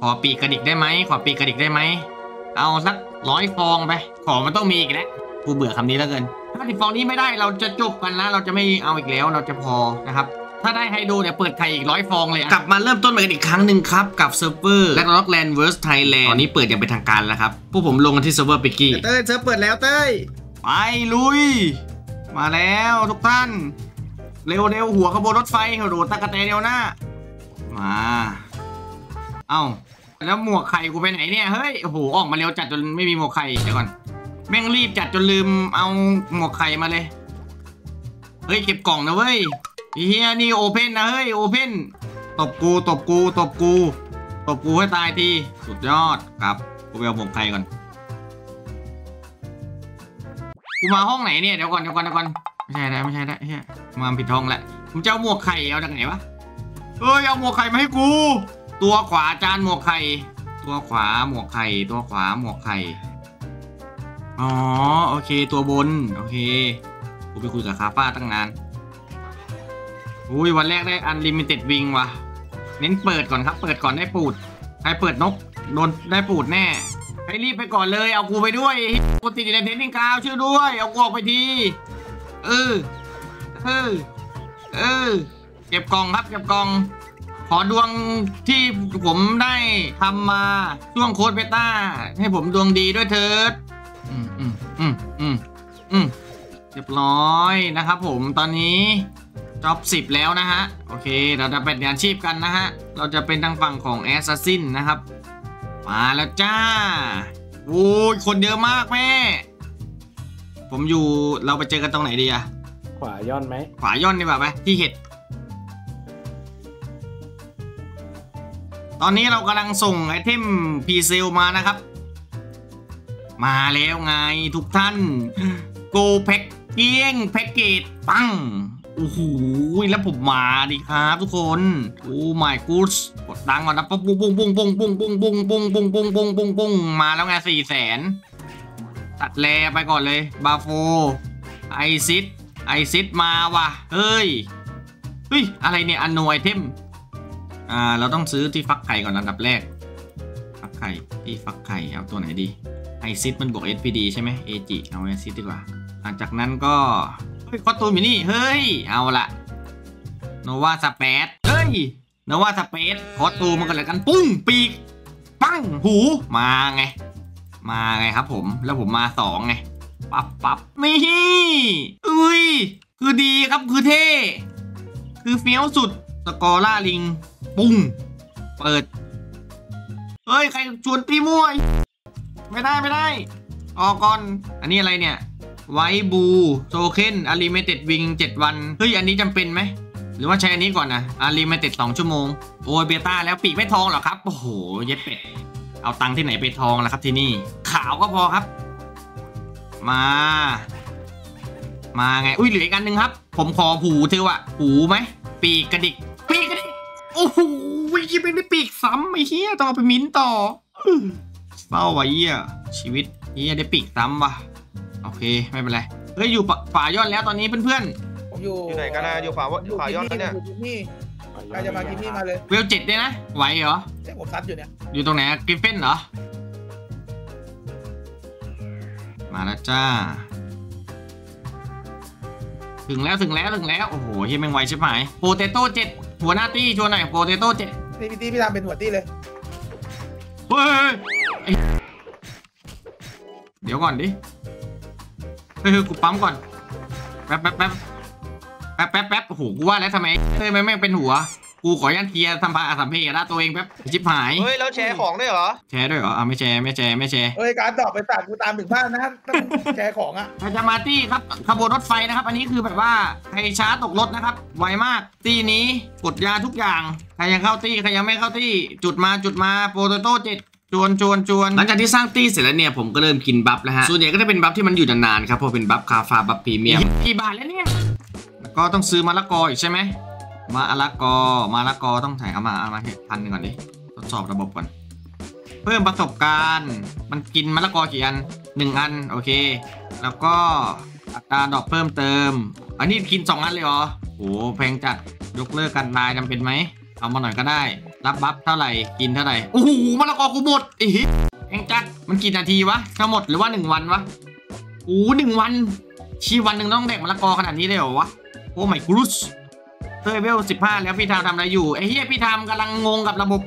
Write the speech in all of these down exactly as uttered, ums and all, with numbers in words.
อปีกกระดิกได้ไหมขอปีกกระดิกได้ไหมเอาสักร้อยฟองไปขอมันต้องมีอีกแล้วกูเบื่อคำนี้แล้วเกินถ้าสิบฟองนี้ไม่ได้เราจะจบกันนะเราจะไม่เอาอีกแล้วเราจะพอนะครับถ้าได้ไฮโดรเนี่ยเปิดไข่อีกร้อยฟองเลยกลับมาเริ่มต้นใหม่กันอีกครั้งหนึ่งครับกับเซิร์ฟเวอร์แล็กล็อกแลนด์เวิร์สไทยแลนด์ตอนนี้เปิดอย่างเป็นทางการแล้วครับพวกผมลงกันที่เซิร์ฟเวอร์ปิกกี้เต้ยเซิร์ฟเปิดแล้วเต้ยไปลุยมาแล้วทุกท่านเร็วเร็วหัวขบวนรถไฟกระโดดตะกะแตนเร็วหน้ามาเอ้าแล้วหมวกไข่กูไปไหนเนี่ยเฮ้ยโอ้โหออกมาเร็วจัดจนไม่มีหมวกไข่เดี๋ยวก่อนแม่งรีบจัดจนลืมเอาหมวกไข่มาเลยเฮ้ยเก็บกล่องนะเว้ยเฮียนี่โอเพนนะเฮ้ยโอเพนตบกูตบกูตบกูตบกูให้ตายทีสุดยอดครับกูไปเอาหมวกไข่ก่อนกูมาห้องไหนเนี่ยเดี๋ยวก่อนเดี๋ยวก่อนเดี๋ยวก่อนไม่ใช่แล้วไม่ใช่แล้วเฮียมาผิดห้องแล้วผมจะเอาหมวกไข่เอาจากไหนวะเฮ้ยเอาหมวกไข่มาให้กูตัวขวาจานหมวกไข่ตัวขวาหมวกไข่ตัวขวาหมวกไข่อ๋อโอเคตัวบนโอเคกูไปคุยกับคาป้าตั้งนานอุ้ยวันแรกได้อันลิมิเต็ดวิงว่ะเน้นเปิดก่อนครับเปิดก่อนได้ปูดใครเปิดนกโดนได้ปูดแน่ให้รีบไปก่อนเลยเอากูไปด้วยกูติดอยู่ในเทนนิงกราวช่วยด้วยเอากูออกไปทีเออเออเออเก็บกล่องครับเก็บกล่องขอดวงที่ผมได้ทำมาช่วงโค้ดเบต้าให้ผมดวงดีด้วยเถิดอืมอืมอืมอืมอืมเรียบร้อยนะครับผมตอนนี้จ็อบสิบแล้วนะฮะโอเคเราจะเป็นอาชีพกันนะฮะเราจะเป็นทางฝั่งของแอสซัสซินนะครับมาแล้วจ้าโอ้ยคนเยอะมากแม่ผมอยู่เราไปเจอกันตรงไหนดีอะขวาย่อนไหมขวาย่อนดีกว่าไหมที่เห็ดตอนนี้เรากำลังส่งไอเทมพีเซลมานะครับมาแล้วไงทุกท่านโกแพ็กเกี้ยงแพ็กเกจปังโอ้โหแล้วผมมาดิครับทุกคนโอ้ my god กดดังก่อนนะปุ้งปุ้งปุ้งปุ้งปุ้งปุ้งปุ้งปุ้งปุ้งปุ้งปุ้งปุ้งปุ้งมาแล้วไงสี่แสนตัดแลไปก่อนเลยบาโฟไอซิดไอซิดมาว่ะเฮ้ยเฮ้ยอะไรเนี่ยอันโนไอเทมอ่าเราต้องซื้อที่ฟักไข่ก่อนอันดับแรกฟักไข่ที่ฟักไข่เอาตัวไหนดีไอซิดมันบวก เอส พี ดี ใช่ไหมเอจิเอาไอซิดดีกว่าหลังจากนั้นก็เฮ้ยคอตูมินี่เฮ้ยเอาละโนวาสเปซเฮ้ยโนวาสเปซคอตูมันกันเลยกันปุ้งปีกปังหูมาไงมาไงครับผมแล้วผมมาสองไงปับปับนี่อุ้ยคือดีครับคือเท่คือเฟี้ยวสุดสกอร่าลิงปุ้งเปิดเฮ้ยใครชวนตีมวยไม่ได้ไม่ได้ออกก่อนอันนี้อะไรเนี่ยไวบูโซเคนอาริเมเต็ดวิงเจ็ดวันเฮ้ยอันนี้จำเป็นไหมหรือว่าใช้อันนี้ก่อนนะอาริเมเต็ดสองชั่วโมงโอ้ยเบต้าแล้วปีกไม่ทองหรอครับโอ้โหเย็ดเป็ดเอาตังค์ที่ไหนไปทองล่ะครับที่นี่ขาวก็พอครับมามาไงอุ้ยเหลืออีกอันหนึ่งครับผมขอหูเธอวะหูไหมปีกกระดิกปีกกระดิกโอ้โหยิ่งไม่ได้ปีกซ้ำไอ้เหี้ยต้องเอาไปมิ้นต่อเศร้าว่ะเหี้ยชีวิตเหี้ยได้ปีกซ้ำว่ะโอเคไม่เป็นไรเฮ้ยอยู่ฝาย่อนแล้วตอนนี้เพื่อนๆผมอยู่อยู่ไหนกันนะอยู่ฝาฝาย่อนแล้วเนี่ยอยู่ที่ใครจะมากินนี่มาเลยเวลเจ็ดได้นะไหวเหรอใช่ผมซัดอยู่เนี่ยอยู่ตรงไหนกริฟเฟนเหรอมาแล้วจ้าถึงแล้วถึงแล้วถึงแล้วโอ้โหเฮียแมงไวใช่ไหมโปเตโต้เจ็ดหัวหน้าตี้ชวนหน่อยโปเตโต้เจ็ดพี่พี่ตี้พี่ทำเป็นหัวตี้เลยเฮ้ยเดี๋ยวก่อนดิเฮ้ยกูปั๊มก่อนแป๊บแป๊บแป๊บแป๊บแป๊บแป๊บโอ้โหกูว่าแล้วทำไมเฮ้ยไม่ไม่เป็นหัวกูขอยันเทียทำพาสัมเพได้ตัวเองแป๊บชิบหายเฮ้ยแล้วแชร์ของได้เหรอแชร์ด้วยเหรออ่ะไม่แชร์ไม่แชร์ไม่แชร์เฮ้ยการตอบไปตัดกูตามถึงบ้านนะแชร์ของอ่ะถ้าจะมาตี้ครับขบวนรถไฟนะครับอันนี้คือแบบว่าใครช้าตกรถนะครับไวมากตี้นี้กดยาทุกอย่างใครยังเข้าตี้ใครยังไม่เข้าตี้จุดมาจุดมาโปเตโต้เจ็ดจวนจวนจวนหลังจากที่สร้างตี้เสร็จแล้วเนี่ยผมก็เริ่มกินบัฟแล้วฮะส่วนใหญ่ก็จะเป็นบัฟที่มันอยู่นานๆครับเพราะเป็นบัฟคาฟาบัฟพรีเมียมกี่บาทแล้วเนี่ยแล้วก็ต้องซื้อมะละกออีกใช่ไหมมะละกอมะละกอต้องถ่ายเอามาเอามาเห็ดพันหนึ่งก่อนดิทดสอบระบบก่อนเพิ่มประสบการณ์มันกินมะละกอกี่อันหนึ่งอันโอเคแล้วก็อัตราดอกเพิ่มเติมอันนี้กินสองอันเลยเหรอโหแพงจัดยกเลิกกันตายจำเป็นไหมเอามาหน่อยก็ได้รับบัฟเท่าไหร่กินเท่าไหร่โอ้โหมะละกอกูหมดอีเอ็งจัดมันกี่นาทีวะทั้งหมดหรือว่าหนึ่งวันวะโอ้หนึ่งวันชีวันหนึ่งต้องแดกมะละกอขนาดนี้เลยเหรอวะโอ้ไม่กรุสเฮ้ยเวลสิบห้าแล้วพี่ทามทำอะไรอยู่ไอ้เฮียพี่ทามกำลังงงกับระบบ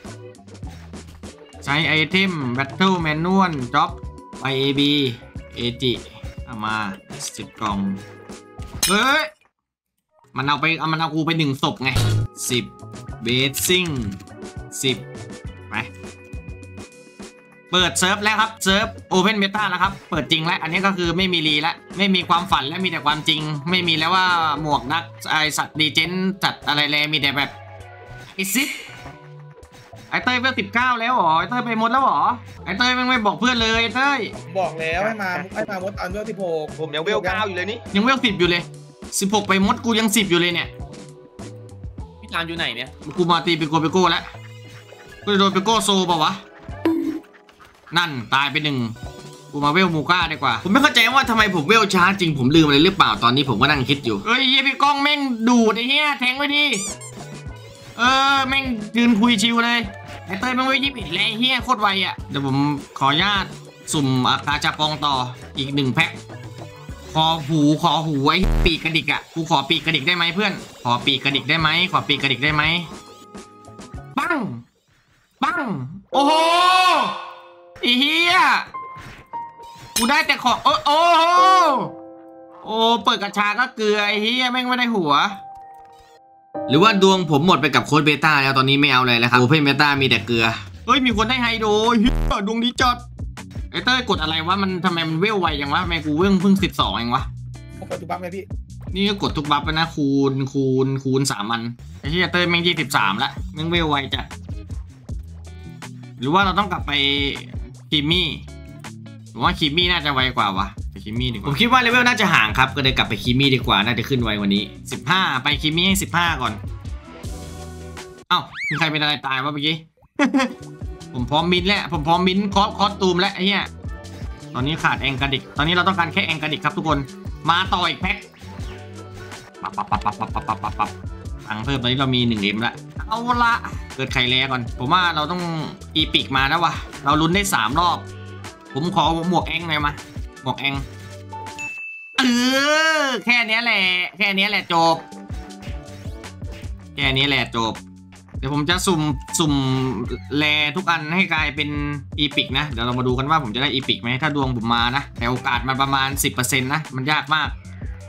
ใช้ไอเทมแบทเทิลแมนนวลจ็อบไปเอบีเอจิเอามาสิบกล่องเฮ้ยมันเอาไปเอามันเอากูไปหนึ่งศพไงสิบเบสซิ่งสิบไปเปิดเซิร์ฟแล้วครับเซิร์ฟโอเพนเบต้าแล้วครับเปิดจริงแล้วอันนี้ก็คือไม่มีรีแล้วไม่มีความฝันและมีแต่ความจริงไม่มีแล้วว่าหมวกนักไอสัตว์ดีเจนจัดอะไรแลมีแต่แบบไอซิปไอเต้ยเวลสิบเก้าแล้วเหรอไอเต้ยไปหมดแล้วเหรอไอเต้ยไม่ไม่บอกเพื่อนเลยไอเต้ยบอกแล้วให้มาให้มามดตอนเวลสิบหกผมยังเวลเก้าอยู่เลยนี่ยังเวลสิบอยู่เลยสิบหกไปมดกูยังสิบอยู่เลยเนี่ยพี่ทามอยู่ไหนเนี่ยกูมาตีไปโกเปโก้แล้วกูจะโดนเปโก้โซป่าวะนั่นตายไปหนึ่งกูมาเวลมูก้าดีกว่าผมไม่เข้าใจว่าทำไมผมเวลช้าจริงผมลืมอะไรหรือเปล่าตอนนี้ผมก็นั่งคิดอยู่เฮ้ยเฮียพี่ก้องแม่งดูดไอ้เฮียแทงไว้ดิเออแม่งยืนคุยชิวเลยไอ้เต้ยแม่งไว้ยิบอีกแล้วเฮียโคตรไวอ่ะเดี๋ยวผมขออนุญาตสุ่มอาคาจากองต่ออีกหนึ่งแพ็คขอหูขอหูไอ้ปีกกระดิกอ่ะกูขอปีกกระดิกได้ไหมเพื่อนขอปีกกระดิกได้ไหมขอปีกกระดิกได้ไหมปังปังโอ้โหไอ้เฮียกูได้แต่ของโอ้โอ้โอ้เปิดกระชาก็เกลือไอ้เฮียแม่งไม่ได้หัวหรือว่าดวงผมหมดไปกับโค้ดเบต้าแล้วตอนนี้ไม่เอาเลยแล้วครับโอเพนเบต้ามีแต่เกลือเฮ้ยมีคนได้ไฮโดเฮียดวงดีจัดไอ้เต้ยกดอะไรวะมันทำไมมันเวลไวอย่างวะทำไมกูเวลเพิ่งสิบสองเองวะกดทุกบัฟไหมพี่นี่ก็กดทุกบัฟไปนะคูณคูณคูณสามมันไอ้เฮียเต้ยแม่งยี่สิบสามละแม่งเวลไวจัดหรือว่าเราต้องกลับไปคิมมี่ผมว่าคิมมี่น่าจะไวกว่าวะไปคิมมี่ดีกว่าผมคิดว่าเลเวลน่าจะห่างครับก็เลยกลับไปคิมมี่ดีกว่าน่าจะขึ้นไวกว่านี้สิบห้าไปคิมมี่ให้สิบห้าก่อนเอ้ามีใครเป็นอะไรตายวะเมื่อกี้ ผมพร้อมมินแล้วผมพร้อมมินคอสคอสตูมแล้วไอ้เหี้ยตอนนี้ขาดแองกาดิกตอนนี้เราต้องการแค่แองกาดิกครับทุกคนมาต่ออีกแพ็คปับปับปับปับปับปับปับปับปับตังเพิ่มตอนนี้เรามีหนึ่งเอ็มละเอาละเกิดไข่แลก่อนผมว่าเราต้องอีปิกมาแล้ววะเราลุ้นได้สามรอบผมขอหมวกแองหน่อยมาหมวกแองเออแค่นี้แหละแค่นี้แหละจบแค่นี้แหละจบเดี๋ยวผมจะสุ่มสุ่มแลทุกอันให้กลายเป็นอีปิกนะเดี๋ยวเรามาดูกันว่าผมจะได้อีปิกไหมถ้าดวงผมมานะแต่โอกาสมันประมาณ สิบเปอร์เซ็นต์ นะมันยากมาก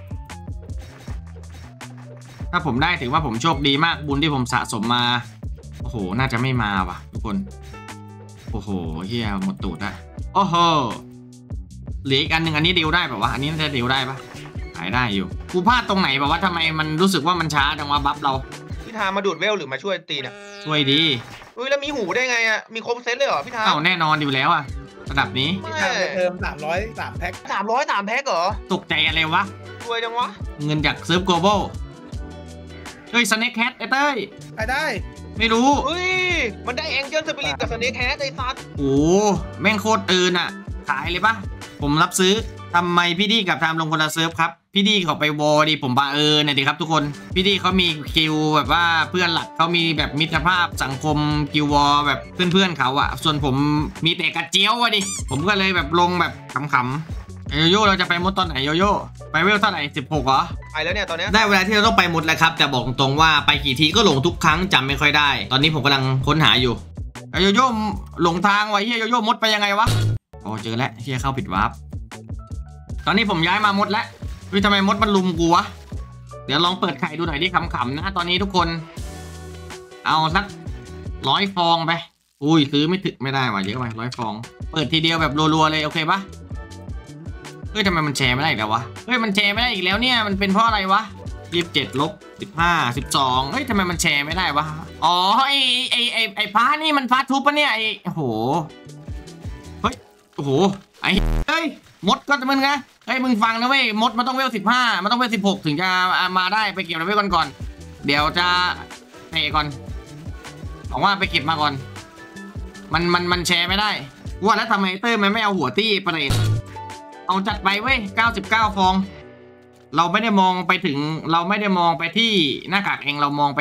ถ้าผมได้ถือว่าผมโชคดีมากบุญที่ผมสะสมมาโอ้โหน่าจะไม่มาว่ะทุกคนโอ้โหเฮียหมดตูดละโอ้โหเหลืออีกอันหนึ่งอันนี้เดียวได้ป่าวะอันนี้น่าจะเดียวได้ปะขายได้อยู่กูพลาดตรงไหนป่าวะทำไมมันรู้สึกว่ามันช้าจังวะบัฟเราพี่ทามมาดูดเวลหรือมาช่วยตีเนี่ยช่วยดีเฮ้ยแล้วมีหูได้ไงอ่ะมีครบเซตเลยเหรอพี่ทามเอ้าแน่นอนอยู่แล้วอะระดับนี้พี่ทามไปเติมสามร้อยสามแพ็คสามร้อยสามแพ็คเหรอตกใจอะไรวะรวยจังวะเงินจากเซิร์ฟโกลบอลเฮ้ยสเน็คแคทไอ้เต้ยไปได้ไม่รู้เฮ้ยมันได้แองเจิลสปิริตกับสเน็คแคทไอ้ซัดโอ้แม่งโคตรตื่นอะขายเลยปะผมรับซื้อทำไมพี่ดีกับทามลงคนละเซิร์ฟครับพี่ดีเขาไปวอดิผมบาเออเนี่ยดิครับทุกคนพี่ดีเขามีคิวแบบว่าเพื่อนหลักเขามีแบบมิตรภาพสังคมคิววอแบบเพื่อนๆเขาอะส่วนผมมีแต่กระเจียวอะดิผมก็เลยแบบลงแบบขำๆโยโย่เราจะไปมดตอนไหนโยโย่ไปเวลเท่าไหร่สิบหกเหรอไปแล้วเนี่ยตอนนี้ได้เวลาที่เราต้องไปมดแล้วครับแต่บอกตรงๆว่าไปกี่ทีก็หลงทุกครั้งจำไม่ค่อยได้ตอนนี้ผมกำลังค้นหาอยู่โยโย่หลงทางไว้เฮียโยโย่มดไปยังไงวะอ๋อเจอแล้วเฮียเข้าผิดวาร์ปตอนนี้ผมย้ายมามดแล้ววิทำไมมดมันลุมกูวะเดี๋ยวลองเปิดไข่ดูหน่อยดิขำๆนะตอนนี้ทุกคนเอาสักร้อยฟองไปอุ้ยซื้อไม่ถึงไม่ได้ว่ะเยอะไปร้อยฟองเปิดทีเดียวแบบรัวๆเลยโอเคปะเฮ้ยทำไมมันแชร์ไม่ได้อีกแล้ววะเฮ้ยมันแชร์ไม่ได้อีกแล้วเนี่ยมันเป็นเพราะอะไรวะยี่สิบเจ็ดลบสิบห้าสิบสองเฮ้ยทำไมมันแชร์ไม่ได้วะอ๋อไอไอไอไอฟ้านี่มันฟ้าทุบปะเนี่ยไอโอ้โหเฮ้ยโอ้โหไอเฮ้ยมดก็มึงไงเฮ้ยมึงฟังนะเว้ยมดมันต้องเวลสิบห้ามันต้องเวลสิบหกถึงจะมาได้ไปเก็บเวลก่อนก่อนเดี๋ยวจะเตะก่อนบอกว่าไปเก็บมาก่อนมันมันมันแชร์ไม่ได้ว่าแล้วทำไมเตอร์มันไม่เอาหัวตี้ประเด็นเอาจัดไปเว้ยเก้าสิบเก้าฟองเราไม่ได้มองไปถึงเราไม่ได้มองไปที่หน้ากากเองเรามองไปถ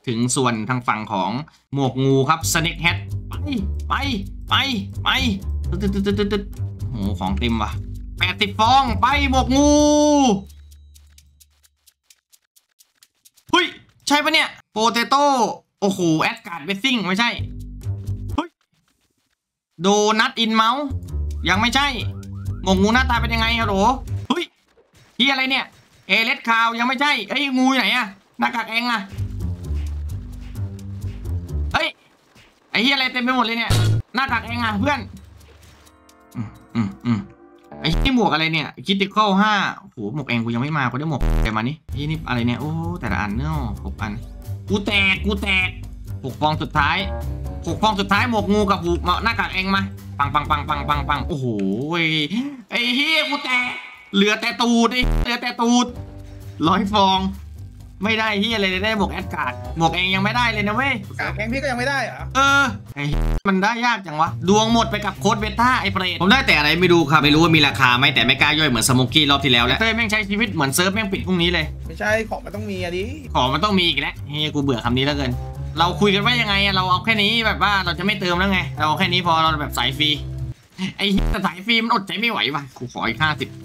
ถึงส่วนทางฝั่งของหมวกงูครับสเน็กแฮทไปไปไปไปตึ๊ดตึ๊ดตึ๊ดตึ๊ดตึ๊ดโอ้โหของเต็มว่ะแปดสิบฟองไปหมวกงูเฮ้ยใช่ปะเนี่ยโปเตโต้โอ้โหแอดการ์ดเวสซิ่งไม่ใช่เฮ้ยโดนัทอินเมาส์ยังไม่ใช่หมวกงูหน้าตาเป็นยังไงฮัลโหลเฮ้ยที่อะไรเนี่ยเอเลสคาวยังไม่ใช่เอ้ยงูไหนอะหน้ากากเองอะเฮ้ยไอ้ที่อะไรเต็มไปหมดเลยเนี่ยหน้ากากเองอะเพื่อนอืมอืมอืมไอ้ที่หมวกอะไรเนี่ยคิดติคอลห้าโอ้โหหมวกเองกูยังไม่มากูได้หมวกแต่มานี่ที่นี่อะไรเนี่ยโอ้แต่ละอันเนาะหกอันกูแตกกูแตกหกฟองสุดท้ายหกฟองสุดท้ายหมวกงูกับหูหน้ากากเองมาปังปังปังปังปังปังโอ้โหไอ้เฮียกูแตกเหลือแต่ตูดไอ้เหลือแต่ตูดร้อยฟองไม่ได้เฮียอะไรเลยได้หมวกแอดการ์ดหมวกเองยังไม่ได้เลยนะเว้ยกากแกงพี่ก็ยังไม่ได้เหรอเออไอ้มันได้ยากจังวะดวงหมดไปกับโค้ดเบต้าไอ้เปรตผมได้แต่อะไรไม่รู้ครับไม่รู้ว่ามีราคาไหมแต่ไม่กล้าย่อยเหมือนสโมกี้รอบที่แล้วแล้วเต้ยแม่งใช้ชีวิตเหมือนเซิร์ฟแม่งปิดพรุ่งนี้เลยไม่ใช่ของมันต้องมีอะดิของมันต้องมีอีกแล้วเฮ้ยกูเบื่อคำนี้แล้วเกินเราคุยกันว่ายังไงเราเอาแค่นี้แบบว่าเราจะไม่เติมแล้วไงเราเอาแค่นี้พอเราแบบสายฟรีไอ้แต่สายฟรีมันอดใจไม่ไหวว่ะกูขออีกห้าสิบ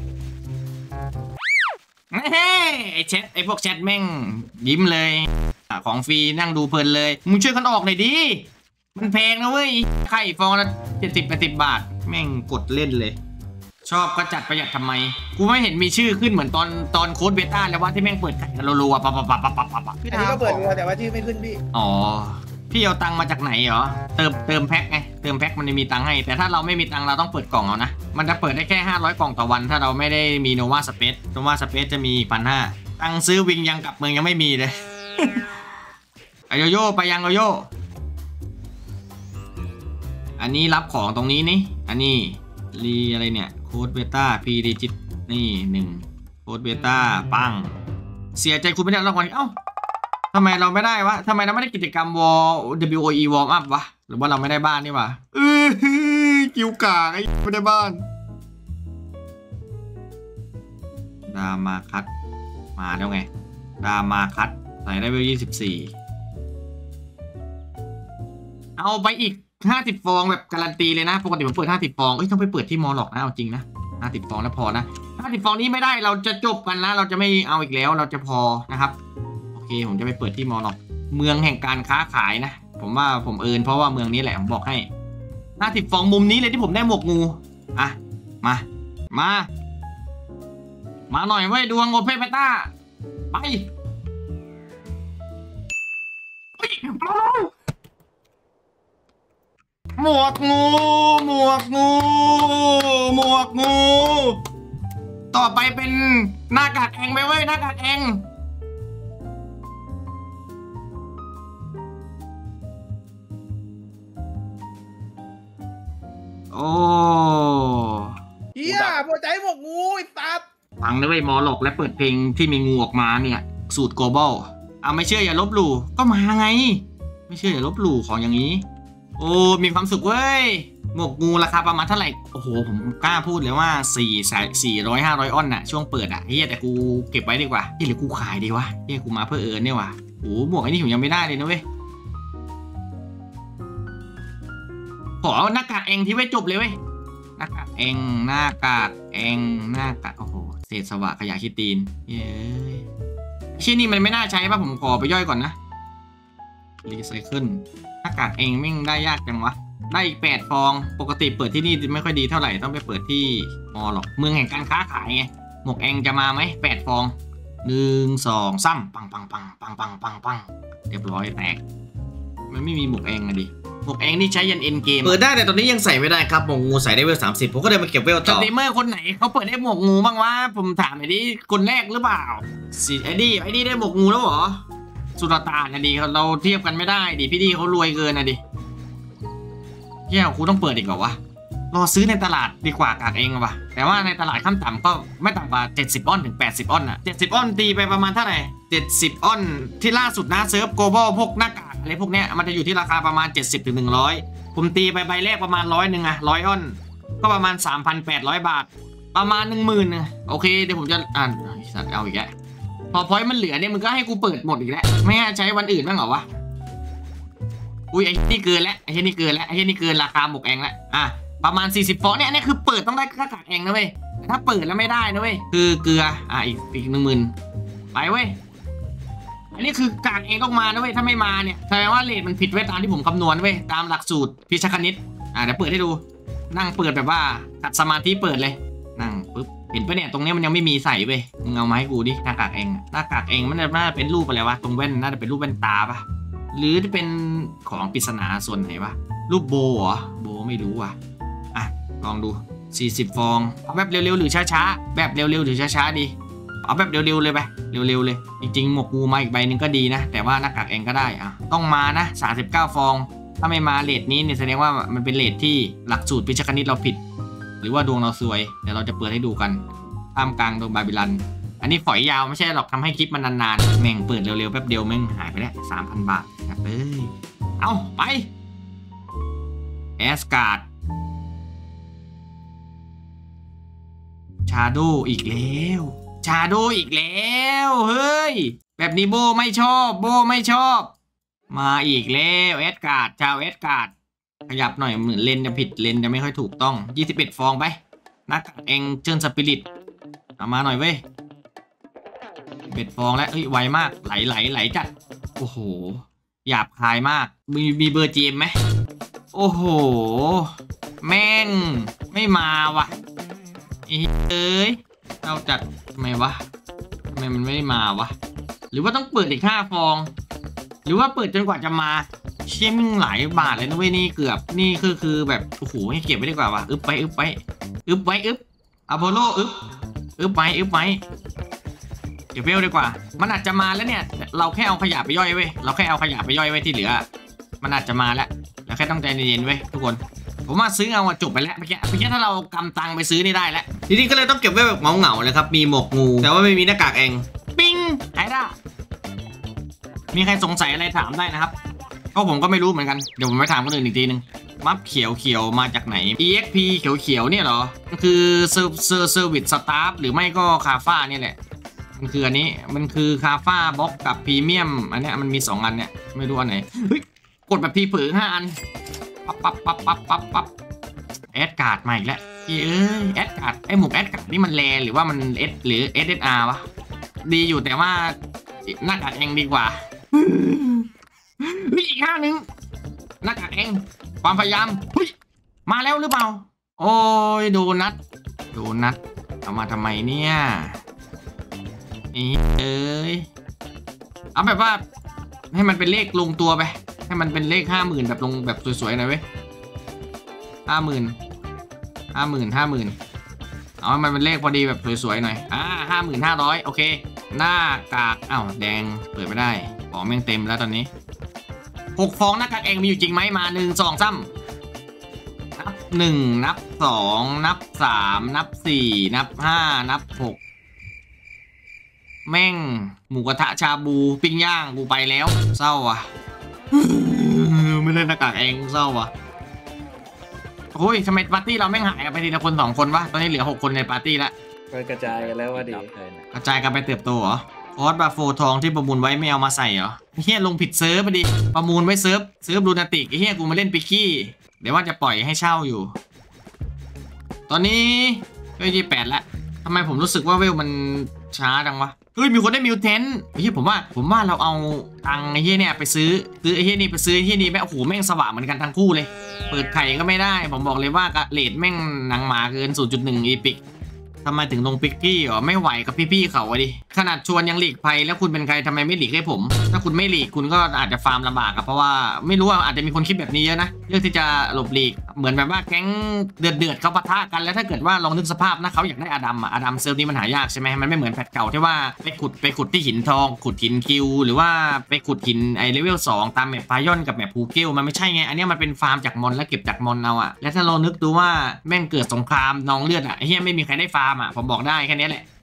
เฮ้ยไอ้แชทไอ้พวกแชทแม่งยิ้มเลยของฟรีนั่งดูเพลินเลยมึงช่วยกันออกหน่อยดิมันแพงนะเว้ยไข่ฟองละเจ็ดสิบแปดสิบบาทแม่งกดเล่นเลยชอบก็จัดประหยัดทำไมกูไม่เห็นมีชื่อขึ้นเหมือนตอนตอนโค้ดเบต้าแล้วว่าที่แม่งเปิดไข่กันรัวๆปะปะปะปะปะปะปะอันนี้ก็เปิดรัวแต่ว่าชื่อไม่ขึ้นพี่อ๋อพี่เอาตังค์มาจากไหนเหรอเติมเติมแพ็คไงเติมแพ็คมันจะมีตังค์ให้แต่ถ้าเราไม่มีตังค์เราต้องเปิดกล่องเอานะมันจะเปิดได้แค่ห้าร้อยกล่องต่อวันถ้าเราไม่ได้มีโนวาสเปซโนวาสเปซจะมีพันห้าตังค์ซื้อวิงยังกลับเมืองยังไม่มีเลยไอโยโย่ไปยังโยโย่อันนี้รับของตรงนี้นี่อันนี้รีอะไรเนี่ยโค้ดเบต้าพีดิจิตนี่หนึ่งโค้ดเบต้าปังเสียใจคุณไม่ได้รางวัลเอ้าทำไมเราไม่ได้วะทำไมเราไม่ได้กิจกรรมวอล ดับเบิลยู โอ อี วอร์มอัพวะหรือว่าเราไม่ได้บ้านนี่วะเออกิวกากไอ้ไม่ได้บ้านดามาคัตมาแล้วไงดามาคัตใส่ได้เวลยี่สิบสี่เอาไปอีกห้าสิบฟองแบบการันตีเลยนะปกติผมเปิดห้าสิบฟองเอ้ยต้องไปเปิดที่มอลล็อกนะเอาจริงนะห้าสิบฟองแล้วพอนะห้าสิบฟองนี้ไม่ได้เราจะจบกันนะเราจะไม่เอาอีกแล้วเราจะพอนะครับโอเคผมจะไปเปิดที่มอลล็อกเมืองแห่งการค้าขายนะผมว่าผมเอินเพราะว่าเมืองนี้แหละผมบอกให้ห้าสิบฟองมุมนี้เลยที่ผมได้หมวกงูอ่ะมามามาหน่อยเว้ยดวงโอเพนเบต้าไปหมวกงูหมวกงูหมวกงูต่อไปเป็นหน้ากากแองไปเว้ยหน้ากากแองโอ้เฮียพอใจหมกงูไอ้สัตว์ฟังนะเว้ยมอหลอกและเปิดเพลงที่มีงูออกมาเนี่ยสูตร global เอาไม่เชื่ออย่าลบหลู่ก็มาไงไม่เชื่ออย่าลบหลู่ของอย่างนี้โอ้มีความสุขเว้ยหมวกงูราคาประมาณเท่าไหร่โอ้โหผมกล้าพูดเลยว่าสี่สี่ร้อยห้าร้อยอ้อนน่ะช่วงเปิดอ่ะเฮียแต่กูเก็บไว้ดีกว่าเฮียหรือกูขายดีวะเฮียกูมาเพื่อเอิร์นเนี่ยว่ะโอ้หมวกไอ้นี่ผมยังไม่ได้เลยนะเว้ยขอหน้ากากเองที่ไว้จบเลยเว้ยหน้ากากเองหน้ากากเองหน้ากากโอ้โหเศษสวะขยะขี้ตีนเย้ชิ้นนี้มันไม่น่าใช้ป่ะผมขอไปย่อยก่อนนะรีไซเคิลหน้ากากเองไม่ได้ยากจังวะได้อีกแปดฟองปกติเปิดที่นี่ไม่ค่อยดีเท่าไหร่ต้องไปเปิดที่มอหรอกเมืองแห่งการค้าขายไงหมวกเองจะมาไหมแปดฟองหนึ่งสองซ้ำปังปังปังปังปังปังปังเรียบร้อยแตกมันไม่มีหมวกเองอะดิหมวกเองนี่ใช้ยันเอ็นเกมเปิดได้แต่ตอนนี้ยังใส่ไม่ได้ครับหมวกงูใส่ได้เวลสามสิบผมก็เลยมาเก็บเวลต่อสตรีมเมอร์คนไหนเขาเปิดได้หมวกงูบ้างวะผมถามไอ้ดิคนแรกหรือเปล่าสิไอ้ดิไอ้ดิได้หมวกงูแล้วเหรอสุดตานะดิเราเทียบกันไม่ได้ดิพี่ดีเขารวยเกินนะดิเที่ยวกูต้องเปิดอีกเหรอวะรอซื้อในตลาดดีกว่ากากเองวะแต่ว่าในตลาดขั้นต่ำก็ไม่ต่ำกว่าเจ็ดสิบอ้อนถึงแปดสิบอ้อนอ่ะเจ็ดสิบอ้อนตีไปประมาณเท่าไหร่เจ็ดสิบอ้อนที่ล่าสุดนะเซิร์ฟโกลบอลพวกหน้ากากอะไรพวกเนี้ยมันจะอยู่ที่ราคาประมาณเจ็ดสิบถึงหนึ่งร้อยผมตีไปใบแรกประมาณร้อยหนึ่งอะร้อยอ้อนก็ประมาณ สามพันแปดร้อย บาทประมาณหนึ่งหมื่นโอเคเดี๋ยวผมจะอ่านสัตว์เอาอีกแล้วพอพอยต์มันเหลือเนี่ยมึงก็ให้กูเปิดหมดอีกแล้วไม่ให้ใช้วันอื่นบ้างเหรอวะอุ้ยไอ้นี่เกินแล้วไอ้นี่เกินแล้วไอ้นี่เกินราคาหมกแองแล้วอ่ะประมาณสี่สิบฟองเนี่ยเนี่ยคือเปิดต้องได้หน้ากากแองนะเว้ยถ้าเปิดแล้วไม่ได้นะเว้ยคือเกลืออ่ะอีกอีกหนึ่งหมื่นไปเว้ยอันนี้คือกากแองต้องมานะเว้ยถ้าไม่มาเนี่ยแสดงว่าเรทมันผิดเว้ยตามที่ผมคำนวณเว้ยตามหลักสูตรพิชคณิตอ่ะเดี๋ยวเปิดให้ดูนั่งเปิดแบบว่าขัดสมาธิเปิดเลยนั่งปุ๊บเห็นปะเนี่ยตรงนี้มันยังไม่มีใส่เว้ยมึงเอามาให้กูดิหน้ากากแองหน้ากากแองมันน่าจะเป็นรูปอะไรวะตรงแว่นน่าจะเป็นรูปแว่นตาปะหรือจะเป็นของปริศนาส่วนไหนวะรูปโบเหรอโบไม่รู้ว่ะอ่ะลองดูสี่สิบฟองเอาแบบเร็วๆหรือช้าๆแบบเร็วๆหรือช้าๆดีเอาแบบเร็วๆเลยไปเร็วๆเลยจริงๆหมวกงูมาอีกใบหนึ่งก็ดีนะแต่ว่าหน้ากากแองก็ได้อ่ะต้องมานะสามสิบเก้าฟองถ้าไม่มาเรทนี้เนี่ยแสดงว่ามันเป็นเรทที่หลักสูตรพิชคณิตเราผิดหรือว่าดวงเราซวยเดี๋ยวเราจะเปิดให้ดูกันท่ามกลางดงบาบิลันอันนี้ฝอยยาวไม่ใช่หรอกทำให้คลิปมันนานๆแม่งเปิดเร็วๆแป๊บเดียวแม่งหายไปแล้วสามพันบาทครับเอ้ยเอาไปแอสการ์ดชาโดอีกแล้วชาโดอีกแล้วเฮ้ยแบบนี้โบไม่ชอบโบไม่ชอบมาอีกแล้วแอสการ์ดชาวแอสการ์ดขยับหน่อยเหมือนเลนจะผิดเลนจะไม่ค่อยถูกต้องยี่สิบเอ็ดฟองไปนักเองเจินสปิริตเอามาหน่อยเว้ยเบ็ดฟองแล้วเอ้ยไวมากไหลไหลไหลจัดโอ้โหหยาบคายมากมีมีเบอร์จีเอ็มไหมโอ้โหแม่งไม่มาว่ะเอ้ยเอาจัดทำไมวะทำไมมันไม่มาวะหรือว่าต้องเปิดอีกห้าฟองหรือว่าเปิดจนกว่าจะมาเชี่ยมึงหลายบาทเลยนะเว้ยนี่เกือบนี่คือคือแบบโอ้โหให้เก็บไว้ดีกว่าวะอึบไปอึบไปอึบไว้อึบอโพโลอึบอึบไปอึบไปเดี๋ยวเวลดีกว่ามันอาจจะมาแล้วเนี่ยเราแค่เอาขยะไปย่อยเว้ยเราแค่เอาขยะไปย่อยไว้ที่เหลือมันอาจจะมาแล้วเราแค่ต้องใจเย็นๆเว้ยทุกคนผมว่าซื้อเอาจบไปแล้วเมื่อกี้เมื่อกี้ถ้าเรากำตังไปซื้อนี่ได้แล้วทีนี้ก็เลยต้องเก็บไว้แบบเหงาๆเลยครับมีหมวกงูแต่ว่าไม่มีหน้ากากแองปิ้งหายได้มีใครสงสัยอะไรถามได้นะครับเพราะผมก็ไม่รู้เหมือนกันเดี๋ยวผมไปถามคนอื่นอีกทีนึงมัฟเขียวเขียวมาจากไหน อี เอ็กซ์ พี เขียวเขียวเนี่ยเหรอมันคือเซอร์เซอร์เซอร์วิสสตาฟหรือไม่ก็คาฟ้านี่แหละมันคืออันนี้มันคือคาฟ้าบล็อกกับพรีเมียมอันนี้มันมีสองอันเนี่ยไม่รู้อันไหนเฮ้ยกดแบบทีเผือห้าอันปั๊บปั๊บปั๊บปั๊บปั๊บปั๊บแอดการ์ดมาอีกแล้วเอ้ยแอดการ์ดไอหมวกแอดการ์ดนี่มันแรหรือว่ามันเอสหรือ เอส เอส อาร์ วะดีอยู่แต่ว่าหน้ากากเองดีกว่าอีกห้าหนึ่งหน้ากากเองความพยายามมาแล้วหรือเปล่าโอ้ยโดนัทโดนัทเอามาทำไมเนี่ยเอ้ยเอาแบบว่าให้มันเป็นเลขลงตัวไปให้มันเป็นเลขห้าหมื่นแบบลงแบบสวยๆหน่อยเว้ยห้าหมื่นห้าหมื่นห้าหมื่นเอาให้มันเป็นเลขพอดีแบบสวยๆหน่อยอ่าห้าหมื่นห้าร้อยโอเคหน้ากากอ้าวแดงเปิดไม่ได้ของแม่งเต็มแล้วตอนนี้หกฟองหน้ากากเองมีอยู่จริงไหมมาหนึ่งสองซ้ำนับหนึ่งนับสองนับสามนับสี่นับห้านับหกแม่งหมูกระทะชาบูปิ้งย่างกูไปแล้วเศร้าอ่ะไม่ได้หน้ากากเองเศร้าอ่ะโอ้ยทำไมปาร์ตี้เราแม่งหายกันไปทีละคนสองคนวะตอนนี้เหลือหกคนในปาร์ตี้ละไปกระจายกันแล้วว่าดีกระจายกันไปเติบโตเหรอคอร์สบาโฟทองที่ประมูลไว้ไม่เอามาใส่เหรอเฮียลงผิดเซิร์ฟพอดีประมูลไว้เซิร์ฟเซิร์ฟลูนาติกเฮียกูมาเล่นปิกกี้เดี๋ยวว่าจะปล่อยให้เช่าอยู่ตอนนี้เวลยี่แปดแล้วทำไมผมรู้สึกว่าเวลมันช้าจังวะเฮ้ยมีคนได้มิวเทนเฮียผมว่าผมว่าเราเอาตังไอ้เฮียเนี่ยไปซื้อซื้อไอ้เฮียนี่ไปซื้อไอ้เฮียนี่แม่โอ้โหแม่งสว่างเหมือนกันทั้งคู่เลยเปิดไข่ก็ไม่ได้ผมบอกเลยว่าเรทแม่งหนังหมาเกิน ศูนย์จุดหนึ่ง อีพิกทำไมถึงลงปิกกี้อ๋อไม่ไหวกับพี่ๆเขาอะดิขนาดชวนยังหลีกภัยแล้วคุณเป็นใครทำไมไม่หลีกให้ผมถ้าคุณไม่หลีกคุณก็อาจจะฟาร์มลำบากครับเพราะว่าไม่รู้ว่าอาจจะมีคนคิดแบบนี้เยอะนะเลือกที่จะหลบหลีกเหมือนแบบว่าแก๊งเดือดเดือดเขาปะทะกันแล้วถ้าเกิดว่าลองนึกสภาพนะเขาอยากได้อดัมอะอดัมเซิร์ฟนี้มันหายากใช่ไหมมันไม่เหมือนแพทเก่าที่ว่าไปขุดไปขุดที่หินทองขุดหินคิวหรือว่าไปขุดหินไอเลเวลสองตามแมปพายอนกับแมปพูเกลมันไม่ใช่ไงอันนี้มันเป็นฟาร์มจากมอนแล้วเก็บจากมอนเอาอะและถ้าเรานึกดูว่าแม่งเกิดสงครามน้องเลือดอะไอ้เหี้ยไม่มีใครได้ฟาร์มอะผมบอกได้แค่นี้แหละ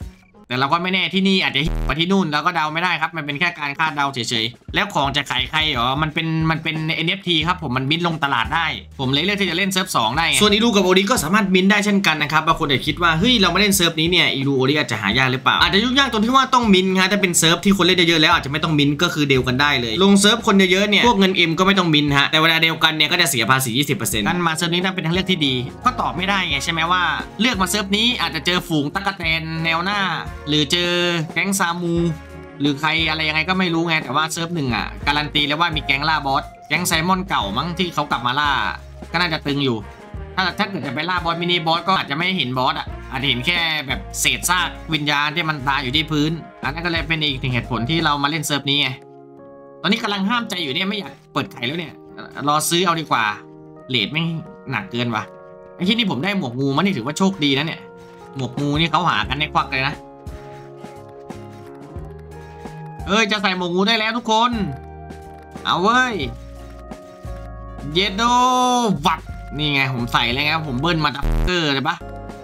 แต่เราก็ไม่แน่ที่นี่อาจจะกว่าที่นู่นเราก็เดาไม่ได้ครับมันเป็นแค่การคาดเดาเฉยๆแล้วของจะขายใครอ๋อมันเป็นมันเป็น เอ็น เอฟ ที ครับผมมันบินลงตลาดได้ผมเลยเลือกที่จะเล่นเซิร์ฟสองได้ส่วนอีลูกับโอริก็สามารถบินได้เช่นกันนะครับบางคนอาจจะคิดว่าเฮ้ยเราไม่เล่นเซิร์ฟนี้เนี่ยอีลูโอริอาจจะหายากหรือเปล่าอาจจะยุ่งยากตรงที่ว่าต้องบินครับถ้าเป็นเซิร์ฟที่คนเล่นเยอะๆแล้วอาจจะไม่ต้องบินก็คือเดลกันได้เลยลงเซิร์ฟคนเยอะๆเนี่ยพวกเงินเอ็มก็ไม่ต้องบินฮะแต่เวลาเดลกันเนี่ยก็จะเสียภาษี ยี่สิบเปอร์เซ็นต์ กันมาเซิร์ฟนี้น่าเป็นทางเลือกที่ดีก็ตอบไม่ได้ไงใช่ไหมว่าเลือกมาเซิร์ฟนี้อาจจะเจอฝูงตั๊กแตนแนวหน้าหรือเจอแก๊งซามูหรือใครอะไรยังไงก็ไม่รู้ไงแต่ว่าเซิร์ฟหนึ่งอ่ะการันตีแล้วว่ามีแก๊งล่าบอสแก๊งไซมอนเก่ามั้งที่เขากลับมาล่าก็น่าจะตึงอยู่ถ้าถ้าเกิดจะไปล่าบอสมินิบอสก็อาจจะไม่เห็นบอสอ่ะอาจจะเห็นแค่แบบเศษซากวิญญาณที่มันตายอยู่ที่พื้นอันนั้นก็เลยเป็นอีกหนึ่งเหตุผลที่เรามาเล่นเซิร์ฟนี้ไงตอนนี้กำลังห้ามใจอยู่เนี่ยไม่อยากเปิดไข่แล้วเนี่ยรอซื้อเอาดีกว่าเลทไม่หนักเกินว่ะไอ้ที่นี่ผมได้หมวกงูมันนี่ถือว่าโชคดีนะเนี่ยหมวกงูนี่เขาหากันในควักเลยนะเอ้ยจะใส่หมวกงูได้แล้วทุกคนเอาเว้ยเยดโดวับนี่ไงผมใส่แล้วไงผมเบิ้ลมาดับเกอร์เลยปะ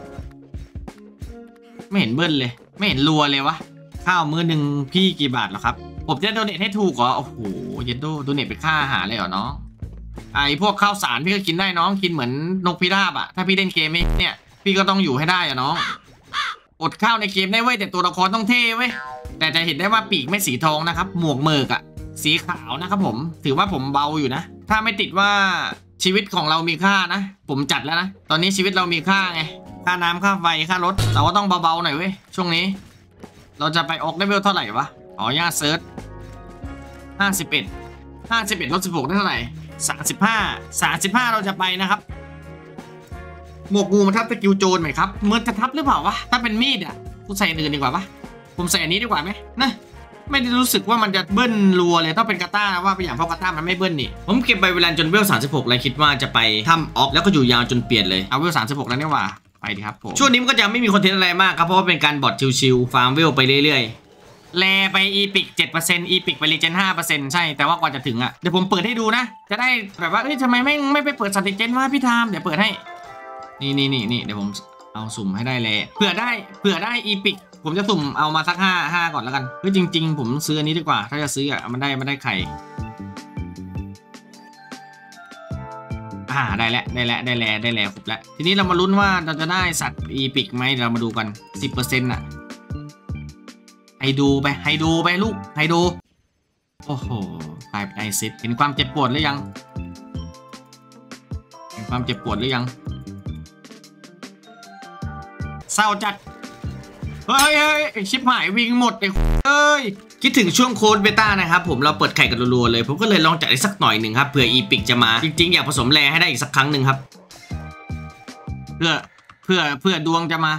ไม่เห็นเบิ้ลเลยไม่เห็นรัวเลยวะข้าวมื้อหนึ่งพี่กี่บาทหรอครับผมจะโดเนทให้ถูกเหรอโอ้โหเยดโดโดเนทเป็นค่าอาหารเลยเหรอน้องไอพวกข้าวสารพี่ก็กินได้น้องกินเหมือนนกพิราบอะถ้าพี่เล่นเกมเนี่ยพี่ก็ต้องอยู่ให้ได้อะน้องอดข้าวในเกมได้เว้ยแต่ตัวละครต้องเท่เว้ยแต่จะเห็นได้ว่าปีกไม่สีทองนะครับหมวกเมิกอะสีขาวนะครับผมถือว่าผมเบาอยู่นะถ้าไม่ติดว่าชีวิตของเรามีค่านะผมจัดแล้วนะตอนนี้ชีวิตเรามีค่าไงค่าน้ำค่าไฟค่ารถเราก็ต้องเบาๆหน่อยเว้ยช่วงนี้เราจะไปออกเลเวลเท่าไหร่วะอ๋อย่าเซิร์ชห้าสิบเอ็ดห้าสิบเอ็ดลดสิบหกได้เท่าไหร่สามสิบห้าสามสิบห้าเราจะไปนะครับหมวกงูมันทับสกิลโจรไหมครับเมื่อจะทับหรือเปล่าวะถ้าเป็นมีดอ่ะกูใส่อื่นดีกว่าปะผมใส่อันนี้ดีกว่าไหมนะไม่ได้รู้สึกว่ามันจะเบิ้ลรัวเลยต้องเป็นกาต้าว่าไปอย่างเพราะกาต้ามันไม่เบิ้ลนี่ผมเก็บใบเวลาจนเวลสามสิบหกเลยคิดว่าจะไปทำออฟแล้วก็อยู่ยาวจนเปลี่ยนเลยเอาเวลสามสิบหกแล้วเนี่ยว่าไปดีครับผมช่วงนี้มันก็จะไม่มีคอนเทนต์อะไรมากครับเพราะว่าเป็นการบอทชิวๆฟาร์มเวลไปเรื่อยๆแลไปอีพิก เจ็ดเปอร์เซ็นต์ อีพิกไปรีเจน ห้าเปอร์เซ็นต์ ใช่แต่ว่ากว่าจะถึงอ่ะเดี๋ยวผมเปิดให้ดูนะจะได้แบบว่าเอ้ยทำไมไม่ไม่ไปเปิดสติเจนว่าพี่ทามเดี๋ยวเปิดให้นี่นี่นี่นี่เดี๋ยวผมเอาสุ่มให้ได้เลยเผื่อได้เผื่อได้อีพิกผมจะสุ่มเอามาสักห้าห้าก่อนแล้วกันเฮ้ยจริงๆผมซื้ออันนี้ดีกว่าถ้าจะซื้ออ่ะมันได้มันได้ไข่อ่าได้แล้วได้แล้วได้แล้วได้แล้วครบแล้วทีนี้เรามาลุ้นว่าเราจะได้สัตว์อีพิกไหมเรามาดูกัน สิบเปอร์เซ็นต์ อ่ะให้ดูไปให้ดูไปลูกให้ดูโอ้โหตายไปไอซิดเห็นความเจ็บปวดหรือยังเห็นความเจ็บปวดหรือยังเศร้าจัดเฮ้ยเฮ้ยชิปหายวิ่งหมดเลยเอ้ยคิดถึงช่วงโค้ดเบต้านะครับผมเราเปิดไข่กันรัวๆเลยผมก็เลยลองจัดได้สักหน่อยหนึ่งครับเผื่ออีพิกจะมาจริงๆอยากผสมแร่ให้ได้อีกสักครั้งหนึ่งครับเพื่อเพื่อเพื่อดวงจะมา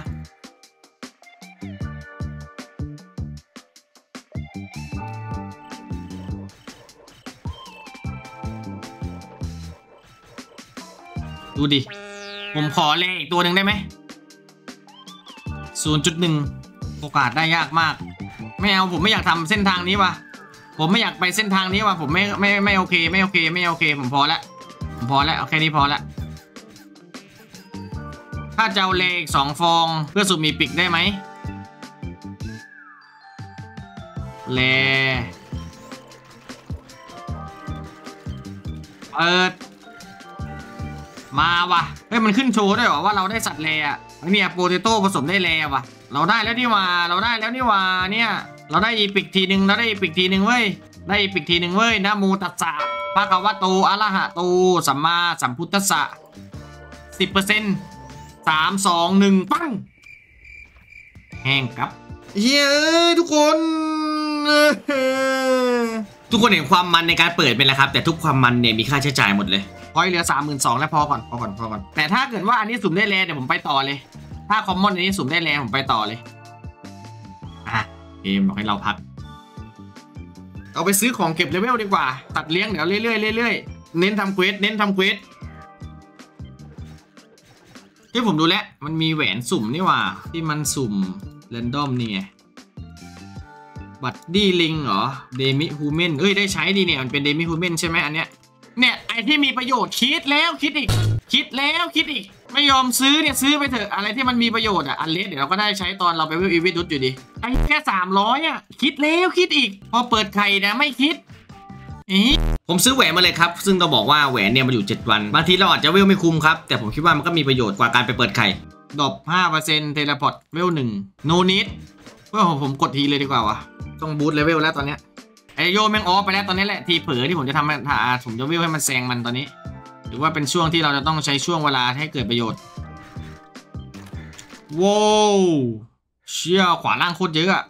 ดูดิผมขอเลขอีกตัวหนึ่งได้ไหม ศูนย์จุดหนึ่ง โอกาสได้ยากมากไม่เอาผมไม่อยากทำเส้นทางนี้ว่ะผมไม่อยากไปเส้นทางนี้ว่ะผมไม่ไม่ไม่โอเคไม่โอเคไม่โอเคผมพอแล้วผมพอแล้วโอเคนี้พอแล้วถ้าจะเอาเลขสองฟองเพื่อสุ่มมีปิกได้ไหมเลเปิดมาว่ะเฮ้ยมันขึ้นโชว์ด้วยเหรอว่าเราได้สัตว์แร่อะเนี่ยโปเตโต้ผสมได้แร่ว่ะเราได้แล้วนี่ว่าเราได้แล้วนี่ว่าเนี่ยเราได้อีพิกทีหนึ่งเราได้อีพิกทีหนึ่งเว้ยได้อีพิกทีหนึ่งเว้ยนะโมตัสสะภะคะวะโตอะระหะโตสัมมาสัมพุทธัสสะสิบเปอร์เซ็นต์สามสองหนึ่งปั้งแห้งครับเฮ้ยทุกคนทุกคนเห็นความมันในการเปิดไปแล้วครับแต่ทุกความมันเนี่ยมีค่าใช้จ่ายหมดเลยพอยเหลือสามหมื่นสองแล้วพอก่อนพอก่อนพอก่อนแต่ถ้าเกิดว่าอันนี้สุ่มได้แร่เดี๋ยวผมไปต่อเลยถ้าคอมมอนอันนี้สุ่มได้แร่ผมไปต่อเลยอ่ะเกมบอกให้เราพักเอาไปซื้อของเก็บเลเวลดีกว่าตัดเลี้ยงเดี๋ยวเรื่อยๆเรื่อยๆเน้นทำเควสเน้นทำเควสที่ผมดูแล้วมันมีแหวนสุ่มนี่ว่าที่มันสุ่มเรนดอมนี่ไงบัตดี้ลิงเหรอเดมิฮูแมนเอ้ยได้ใช้ดีเนี่ยมันเป็นเดมิฮูแมนใช่ไหมอันเนี้ยเนี่ยไอที่มีประโยชน์คิดแล้วคิดอีกคิดแล้วคิดอีกไม่ยอมซื้อเนี่ยซื้อไปเถอะอะไรที่มันมีประโยชน์อ่ะอันเลสเดี๋ยวเราก็ได้ใช้ตอนเราไปเวลอีวิดุสอยู่ดีไอ้แค่สามร้อยอ่ะคิดแล้วคิดอีกพอเปิดไข่นะไม่คิดผมซื้อแหวนมาเลยครับซึ่งต้องบอกว่าแหวนเนี่ยมันอยู่เจ็ดวันบางทีเราอาจจะเวลไม่คุ้มครับแต่ผมคิดว่ามันก็มีประโยชน์กว่าการไปเปิดไข่ดรอป ห้าเปอร์เซ็นต์ เทเลพอร์ตเวลหนึ่งโนนิดว่าผมกดทีเลยดีกว่าวะต้องบูทเลเวลแล้วตอนเนี้ยไอโยแม่งออฟไปแล้วตอนนี้แหละทีเผลอที่ผมจะทำถ้าผมจะเวลให้มันแซงมันตอนนี้หรือว่าเป็นช่วงที่เราจะต้องใช้ช่วงเวลาให้เกิดประโยชน์ว้าวเชี่ยขวาล่างโคตรเยอะอะ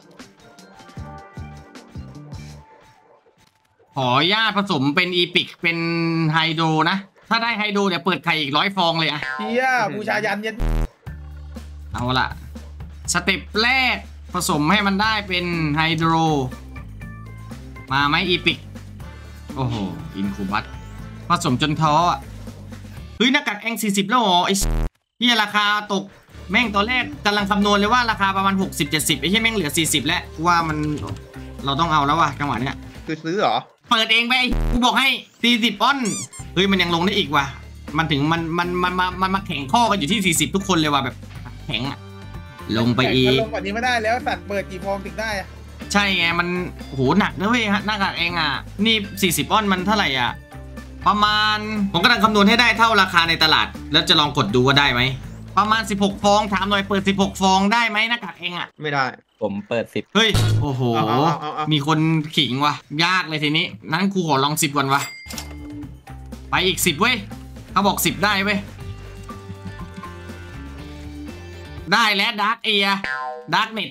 ขออนุญาตผสมเป็นอีพิกเป็นไฮโดรนะถ้าได้ไฮโดรเดี๋ยวเปิดไข่อีกร้อยฟองเลยอะเฮียบูชายันยันเอาละสเต็ปแรกผสมให้มันได้เป็นไฮโดรมาไหมอีพิกโอ้โหอินคูบัสผสมจนท้อเฮ้ยหน้ากากแองสี่สิบแล้วเหรอไอ้ที่ราคาตกแม่งตอนแรกกำลังคำนวณเลยว่าราคาประมาณหกสิบ เจ็ดสิบไอ้ที่แม่งเหลือสี่สิบแล้วว่ามันเราต้องเอาแล้วว่ะจังหวะเนี้ยคือซื้อเหรอเปิดเองไปกูบอกให้สี่สิบอ้อนเฮ้ยมันยังลงได้อีกว่ะมันถึงมันมันมันมามันมาแข่งข้อกันอยู่ที่สี่สิบทุกคนเลยว่ะแบบแข็งอะลงไปอีกลงกว่านี้ไม่ได้แล้วสัตว์เปิดกี่ฟองถึงได้อะใช่ไงมันโหหนักนะเว้ยหน้ากากเองอ่ะนี่สี่สิบอ้อนมันเท่าไหร่อ่ะประมาณผมกำลังคำนวณให้ได้เท่าราคาในตลาดแล้วจะลองกดดูว่าได้ไหมประมาณสิบหกฟองถามหน่อยเปิดสิบหกฟองได้ไหมหน้ากากเองอ่ะไม่ได้ผมเปิดสิบเฮ้ยโอ้โหมีคนขิงว่ะยากเลยทีนี้นั้นครูขอลองสิบก่อนวะไปอีกสิบเว้ยเขาบอกสิบได้เว้ยได้แล้วดาร์กเอียดาร์กเน็ต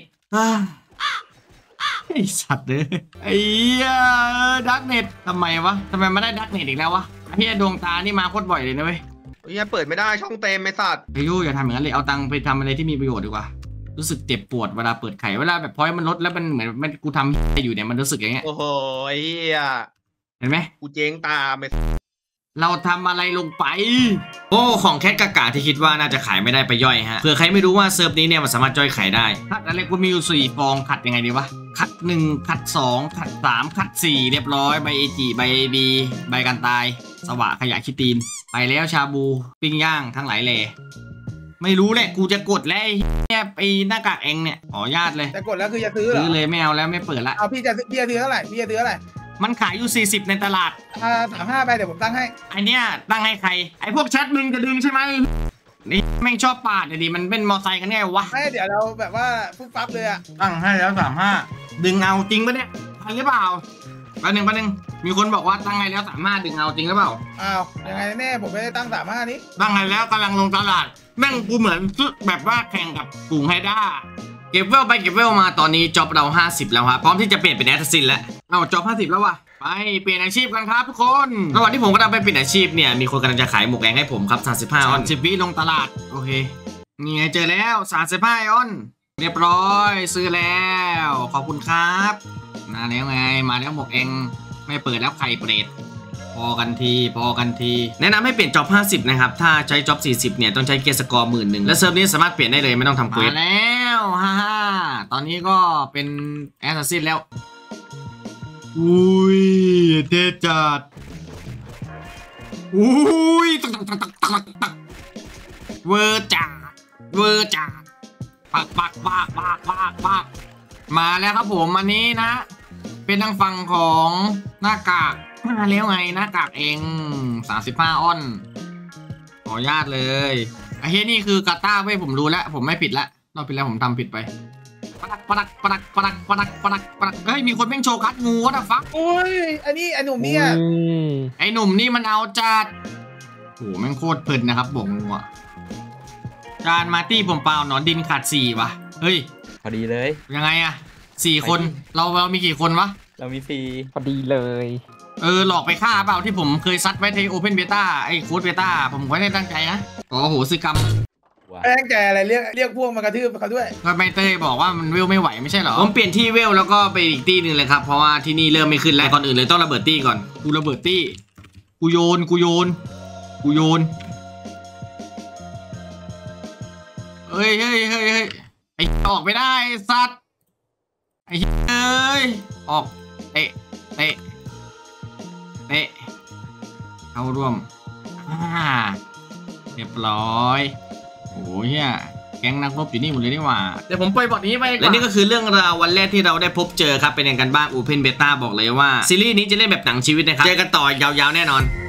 ไอสัตว์เลยไอ้ดาร์กเน็ตทำไมวะทำไมมาได้ดาร์กเน็ตอีกแล้ววะไอ้เหี้ยดวงตานี่มาโคตรบ่อยเลยนะเว้ยเฮ้ยเปิดไม่ได้ช่องเต็มไอ้สัตว์ไอ้ยูอย่าทำอย่างนั้นเลยเอาตังค์ไปทำอะไรที่มีประโยชน์ดีกว่ารู้สึกเจ็บปวดเวลาเปิดไข่เวลาแบบพอยมันลดแล้วมันเหมือนมันกูทำอยู่เนี่ยมันรู้สึกอย่างเงี้ยโอ้โหไอ้เหี้ยเห็นไหมกูเจ๊งตาไปเราทำอะไรลงไปโอ้ของแคทกากาที่คิดว่าน่าจะขายไม่ได้ไปย่อยฮะเผื่อใครไม่รู้ว่าเซิร์ฟนี้เนี่ยมันสามารถย่อยขายได้ขัดอะไรกูมีอยู่สี่ฟองขัดยังไงดีวะขัดหนึ่งขัดสองขัดสามขัดสี่เรียบร้อยใบเอจีใบเอบีใบกันตายสวะขยะคิตีนไปแล้วชาบูปิ้งย่างทั้งหลายเลยไม่รู้แหละกูจะกดแล้วเนี่ยไอ้หน้ากากเองเนี่ยขอญาตเลยจะกดแล้วคือจะซื้อเหรอซื้อเลยไม่เอาแล้วไม่เปิดละเอาพี่จะพี่จะซื้อเท่าไหร่พี่จะซื้อเท่าไหร่มันขายอยู่สี่สิบในตลาดอ่าสามห้าไปเดี๋ยวผมตั้งให้ไอเนี้ยตั้งให้ใครไอพวกแชทมึงจะดึงใช่ไหมนี่แม่งชอบปาดเดี๋ยวดิมันเป็นมอไซค์กันแน่วะไม่เดี๋ยวเราแบบว่าปุ๊บปั๊บเลยอะตั้งให้แล้วสามห้าดึงเอาจริงปะเนี่ยทันหรือเปล่าแป๊บนึงแป๊บนึงมีคนบอกว่าตั้งให้แล้วสามห้าดึงเอาจริงหรือเปล่าอ้าวยังไงแน่ผมไม่ได้ตั้งสามห้านี้ตั้งให้แล้วกำลังลงตลาดแม่งกูเหมือนแบบว่าแข่งกับฝูงไฮด้าเก็บเวลไปเก็บเวลมาตอนนี้จ็อบเราห้าสิบแล้วครับพร้อมที่จะเปลี่ยนเป็นแอสซินแล้วเอาจ็อบห้าสิบแล้ววะไปเปลี่ยนอาชีพกันครับทุกคนระหว่างที่ผมกำลังไปเปลี่ยนอาชีพเนี่ยมีคนกำลังจะขายหมวกแดงให้ผมครับสามสิบห้าออนสิบวิลงตลาดโอเคนี่ไงเจอแล้วสามสิบห้าออนเรียบร้อยซื้อแล้วขอบคุณครับมาแล้วไงมาแล้วหมวกแดงไม่เปิดแล้วไข่เปรตพอกันทีพอกันทีแนะนำให้เปลี่ยนจ็อบห้าสิบนะครับถ้าใช้จ็อบสี่สิบเนี่ยต้องใช้เกียร์สกอร์หมื่นหนึ่งและเซิร์ฟนี้สามารถเปลี่ยนได้เลยไม่ต้องทำเควสมาแล้วฮ่าฮ่าตอนนี้ก็เป็นแอสซัสซินแล้วอุ้ยเท่จัดอุ้ยตักตักตักตักตักเวอร์จัดเวอร์จัดปักปักปักปักปักปักมาแล้วครับผมอันนี้นะเป็นทางฝั่งของหน้ากากมาแล้วไงหน้ากากเองสามสิบห้าอ้อนขออนุญาตเลยไอ้เฮ้ยนี่คือกาต้าเว้ยผมรู้แล้วผมไม่ผิดแล้วเราผิดแล้วผมทำผิดไปปลักปลักปลักปลักปลักปลักปลักเฮ้ยมีคนแม่งโชว์คัดงูวะนะฟักโอ้ยอันนี้ไอ้หนุ่มเนี่ยไอ้หนุ่มนี่มันเอาจัดโอ้แม่งโคตรเพลินนะครับบอกงูอ่ะจานมาตี้ผมเปล่าหนอนดินขาดสี่วะเฮ้ยพอดีเลยยังไงอะสี่คนเราเรามีกี่คนวะเรามีสี่พอดีเลยเออหลอกไปฆ่าเปล่าที่ผมเคยซัดไว้ในโอเพนเบต้าไอ้โค้ดเบต้าผมไม่ได้ตั้งใจนะโอ้โหซื้อกรรมแป้งแกอะไรเรียกเรียกพวกมากระทืบเขาด้วยก็ไม่เต้บอกว่ามันเวลไม่ไหวไม่ใช่หรอผมเปลี่ยนที่เวลแล้วก็ไปอีกที่หนึ่งเลยครับเพราะว่าที่นี่เริ่มไม่ขึ้นแล้วก่อนอื่นเลยต้องระเบิดที่ก่อนกูระเบิดที่กูโยนกูโยนกูโยนเฮ้ยเฮ้ยเฮ้ยเฮ้ยไอ้ออกไม่ได้สัตว์ไอ้เอ้ยออกเตะเตะเตะเข้าร่วมอ่าเรียบร้อยโอ้ยแก๊งนักรบอยู่นี่หมดเลยนี่หว่าเดี๋ยวผมปล่อยบอทนี้ไปและนี่ก็คือเรื่องราววันแรกที่เราได้พบเจอครับเป็นยังไงกันบ้าง Open Beta บอกเลยว่าซีรีส์นี้จะเล่นแบบหนังชีวิตนะครับเจอกันต่อยาวๆแน่นอน